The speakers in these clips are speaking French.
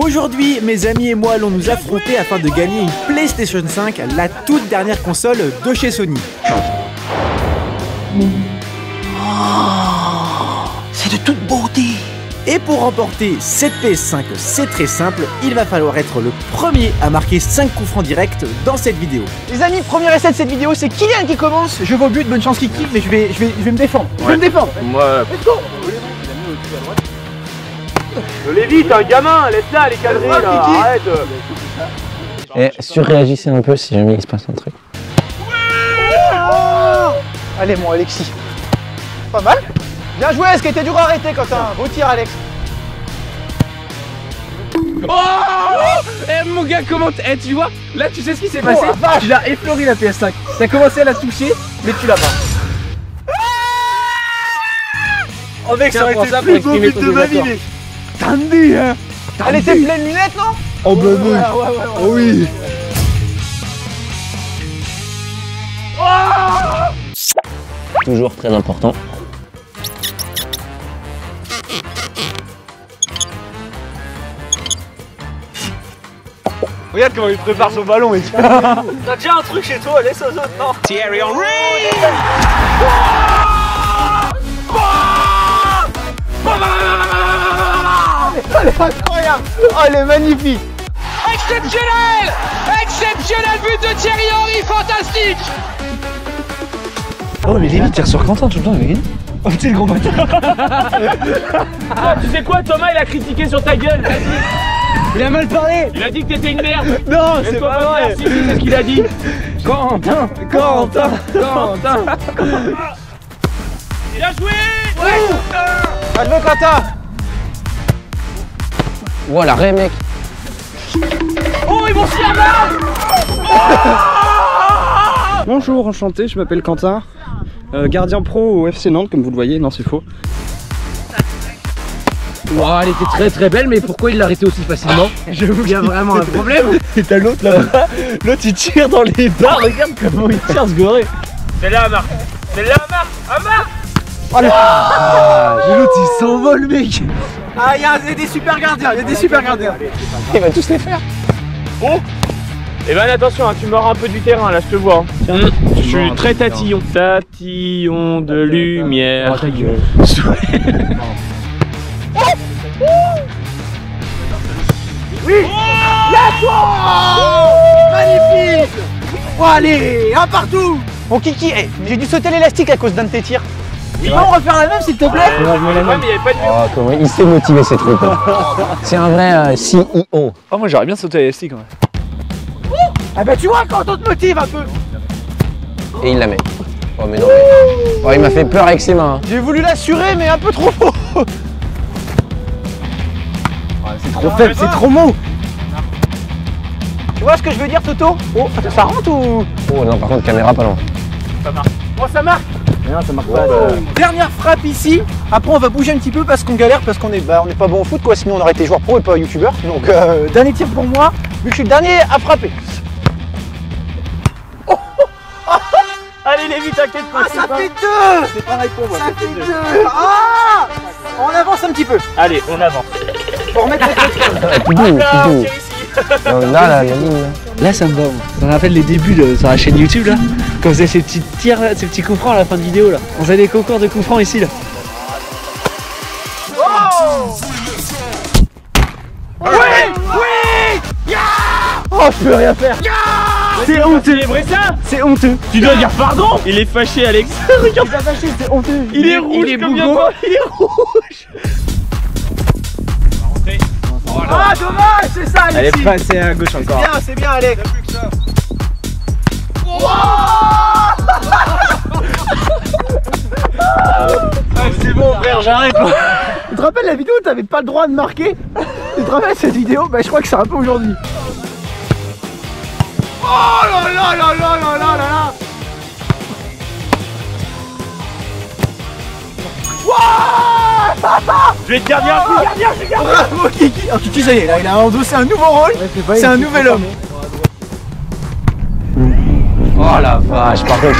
Aujourd'hui, mes amis et moi allons nous affronter afin de gagner une PlayStation 5, la toute dernière console de chez Sony. C'est de toute beauté. Et pour remporter cette PS5, c'est très simple, il va falloir être le premier à marquer 5 coups francs directs dans cette vidéo. Les amis, premier essai de cette vidéo, c'est Kylian qui commence. Je vais au but, bonne chance qu'il kiffe, mais je vais me défendre. Ouais. Je vais me défendre. Moi. Let's go. Lévi, t'es un gamin, laisse-la, elle est cadrée là, arrête. Et surréagissez un peu si jamais il se passe un truc. Allez mon Alexis. Pas mal. Bien joué, ce qui était dur à arrêter Quentin. Beau tir Alex. Oh mon gars, comment tu vois? Là, tu sais ce qui s'est passé? Tu l'as effleuré la PS5. T'as commencé à la toucher, mais tu l'as pas. Oh mec, ça aurait été le plus beau but de ma vie. Tandy, hein. Elle était pleine de lunettes, non? Oh bah non. Ouais. Oh oui. Toujours très important. Regarde comment il prépare son ballon et t'as déjà un truc chez toi, laisse aux autres, non? Thierry Henry. Elle est incroyable. Oh, elle est magnifique. Exceptionnel! Exceptionnel but de Thierry Henry, fantastique! Oh mais Lévi tire sur Quentin tout le temps, il est. Oh t'es le gros bâtard. Tu sais quoi, Thomas il a critiqué sur ta gueule, vas-y. Il a mal parlé. Il a dit que t'étais une merde. Non, c'est pas vrai. Si, c'est ce qu'il a dit. Quentin. Bien joué. Pas de Quentin. Voilà, ré mec. Oh, ils vont se faire mal. Bonjour, enchanté, je m'appelle Quentin. Gardien pro au FC Nantes, comme vous le voyez, non c'est faux. Wow, elle était très très belle, mais pourquoi il l'a arrêtée aussi facilement? Il y a vraiment un problème. Et t'as l'autre là-bas, l'autre il tire dans les barres, regarde comment il tire ce goré. C'est là, Amar. C'est là, Amar. Oh, l'autre il s'envole mec. Ah, il y a des super gardiens, il y a des super gardiens. Il va tous les faire. Oh. Eh ben attention, hein, tu mords un peu du terrain là, je te vois. Hein. Je suis très tatillon. Tatillon de lumière. Oh, ta gueule. Oui. Magnifique. Oh, allez, un partout. Bon Kiki, j'ai dû sauter l'élastique à cause d'un de tes tirs. Tu peux en refaire la même s'il te plaît? Ouais, mais il n'y avait pas de Oh, comment il s'est motivé ces trucs. C'est un vrai CEO. Oh moi j'aurais bien sauté à l'élastique quand même. Ah bah tu vois quand on te motive un peu. Et il la met. Oh mais non mais... Oh il m'a fait peur avec ses mains. J'ai voulu l'assurer mais un peu trop faux. C'est trop faible, c'est trop mou. Tu vois ce que je veux dire Toto? Oh, ça rentre ou? Oh non par contre caméra pas loin. Bon ça marque. Non ça marche pas. Dernière frappe ici. Après on va bouger un petit peu parce qu'on galère, parce qu'on est pas bon au foot quoi, sinon on aurait été joueur pro et pas youtubeur. Donc dernier tir pour moi, vu que je suis le dernier à frapper. Allez Lévi, t'inquiète pas. Ah, ça fait deux. C'est pareil pour moi. Ça fait deux. Ah, on avance un petit peu. Allez, on avance. Pour remettre les Tout doux, Là, tout doux. tiens ici. Là, la ligne là. Là ça me va, ça me rappelle les débuts sur la chaîne YouTube là. Quand on faisait ces petits tirs là, ces petits coups francs à la fin de vidéo là. On faisait des concours de coups francs ici là. Oh, je peux rien faire. C'est honteux. Célébrer ça. C'est honteux. Tu dois dire pardon. Il est fâché, Alex. Regarde. T'as fâché, c'est honteux. Il est rouge, il est comme bougon. toi. Il est rouge. Ah dommage, c'est ça Elle est Alexis. passée à gauche encore. C'est bien Alex. C'est bon frère, j'arrête. Tu te rappelles la vidéo où t'avais pas le droit de marquer? Tu te rappelles cette vidéo? Bah je crois que c'est un peu aujourd'hui. Oh là là là là là là là. Je vais te garder un coup. Bravo Kiki. Oh Kiki ça y est, là il a endossé un nouveau rôle. C'est un nouvel homme. Oh la vache, par contre.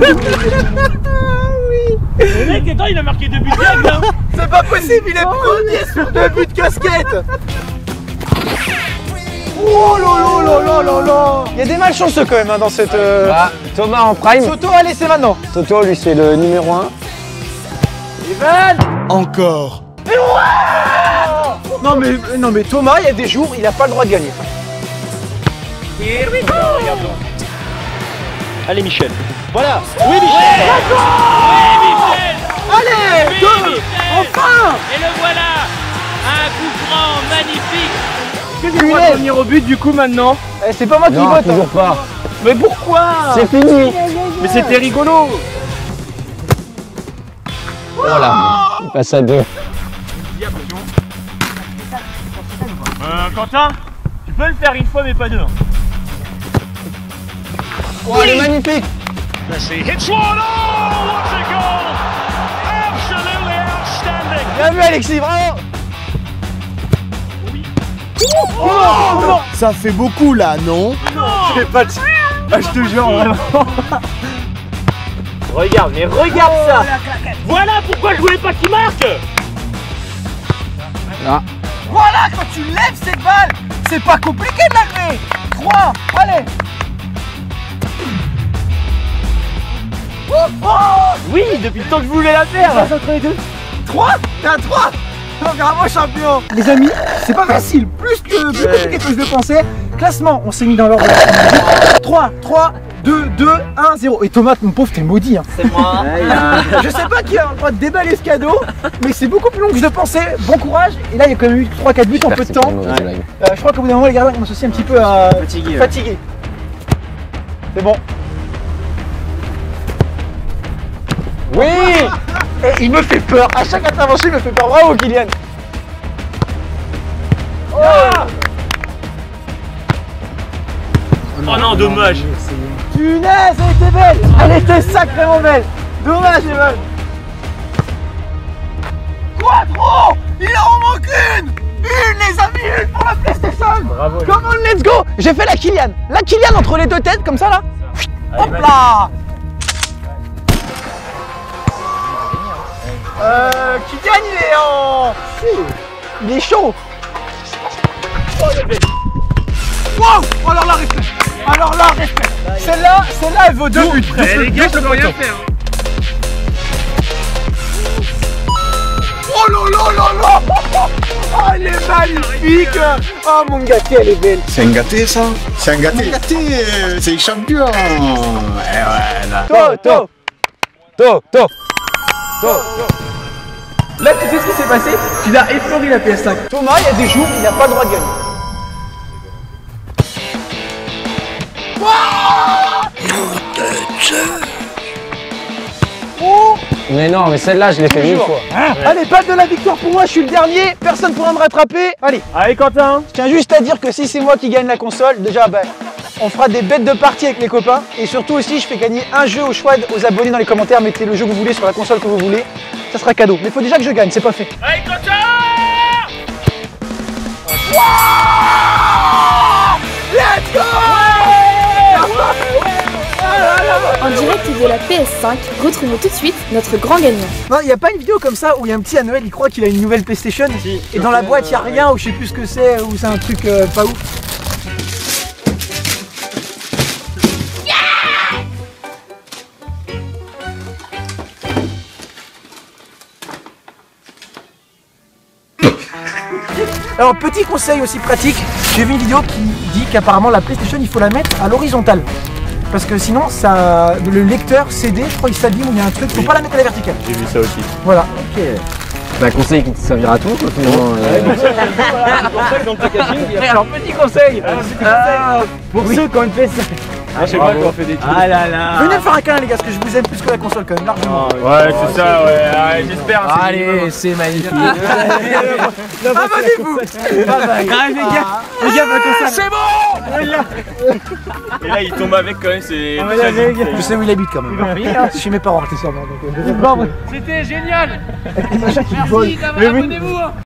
Le mec, attends, il a marqué 2 buts direct là. C'est pas possible, il est premier sur 2 buts de casquette. Oh là là là là là. Il y a des malchanceux quand même hein, dans cette... Bah, Thomas en prime. Soto, allez, c'est maintenant. Toto, lui, c'est le numéro 1. Evan. Encore. Non mais Thomas, il y a des jours, il n'a pas le droit de gagner. Allez Michel. Voilà. Oui Michel. Allez, Oui, deux. Michel. Enfin. Et le voilà. Un coup franc magnifique. Qu'est-ce Tu dois revenir au but du coup maintenant. Eh, c'est pas moi qui Non, vote. toujours pas. Mais pourquoi? C'est fini. Mais c'était rigolo. Voilà. Il passe à 2. Quentin, tu peux le faire une fois mais pas deux. Oh, il est magnifique. Bien vu Alexis, bravo. Ça fait beaucoup là, non? J'ai pas de... Ah, je te jure, vraiment. Regarde, mais regarde ça. Voilà pourquoi je voulais pas qu'il marque. Voilà, quand tu lèves cette balle, c'est pas compliqué de la lever. 3, allez. Oui, depuis le temps que je voulais la faire. Entre les deux. 3, t'es à 3. Donc bravo champion. Les amis, c'est pas facile, plus compliqué que je le pensais. Classement, on s'est mis dans l'ordre de la chronologie. 3, 2, 2, 1, 0. Et Thomas, mon pauvre, t'es maudit. Hein. C'est moi. Je sais pas qui a le droit de déballer ce cadeau, mais c'est beaucoup plus long que je le pensais. Bon courage. Et là, il y a quand même eu 3-4 buts en peu de temps. Je crois qu'au bout d'un moment, les gardiens commencent aussi un petit peu à fatiguer. C'est bon. Oui. Et il me fait peur. À chaque intervention, il me fait peur. Bravo, Kylian. Oh non, dommage. Punaise, elle était belle. Elle était sacrément belle. Dommage, Evan. 3 trop. Il en manque une. Une, les amis, une pour la PlayStation. Bravo. Come on, let's go. J'ai fait la Kylian. La Kylian entre les deux têtes, comme ça, là. Hop là. Qui gagne, il est en... Il est chaud. Wow. Alors là, respect. Celle-là, elle vaut 2 buts. Les gars, je peux rien faire. Oh là là là là. Oh, elle est magnifique. Oh, mon gâté, elle est belle. C'est un gâté ça? C'est un gâté. C'est champion. Et voilà. To. Là, tu sais ce qui s'est passé? Tu l'as effleuré la PS5. Thomas, il y a des jours, il n'a pas le droit de gagner. Oh. Mais non, mais celle-là, je l'ai fait 1000 fois. Allez, balle de la victoire pour moi, je suis le dernier, personne ne pourra me rattraper. Allez, Quentin. je tiens juste à dire que si c'est moi qui gagne la console, déjà, on fera des bêtes de partie avec les copains. Et surtout aussi, je fais gagner un jeu au choix aux abonnés dans les commentaires. Mettez le jeu que vous voulez sur la console que vous voulez. Ça sera cadeau. Mais il faut déjà que je gagne, c'est pas fait. Allez, Quentin. Let's go. En direct de la PS5, retrouvons tout de suite notre grand gagnant. Non, il n'y a pas une vidéo comme ça où il y a un petit à Noël, il croit qu'il a une nouvelle PlayStation et dans la boîte il n'y a rien ou je sais plus ce que c'est ou c'est un truc pas ouf. Alors petit conseil aussi pratique, j'ai vu une vidéo qui dit qu'apparemment la PlayStation il faut la mettre à l'horizontale. Parce que sinon ça, le lecteur CD je crois il s'abîme ou il y a un truc, faut pas la mettre à la verticale. J'ai vu ça aussi. Voilà. C'est un conseil qui te servira à tout, finalement. Alors petit conseil, pour ceux qui ont une PS5. Ah, je sais pas qu'on fait des trucs. Ah là là. Venez me faire un câlin les gars, parce que je vous aime plus que la console quand même, largement. Ouais, c'est ça, ouais. Ouais, j'espère. Allez, c'est magnifique. Abonnez-vous. Bye bye. Allez les gars, la console. C'est bon. Et là, il tombe avec quand même, c'est. Je sais où il habite quand même. Chez mes parents, accessoirement. C'était génial. Merci d'avoir abonnez-vous.